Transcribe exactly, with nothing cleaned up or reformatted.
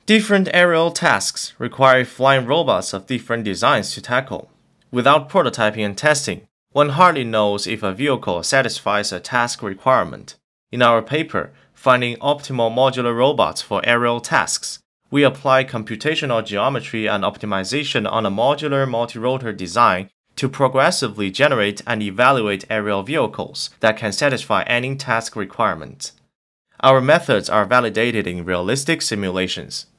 Different aerial tasks require flying robots of different designs to tackle. Without prototyping and testing, one hardly knows if a vehicle satisfies a task requirement. In our paper, Finding Optimal Modular Robots for Aerial Tasks, we apply computational geometry and optimization on a modular multi-rotor design to progressively generate and evaluate aerial vehicles that can satisfy any task requirement. Our methods are validated in realistic simulations.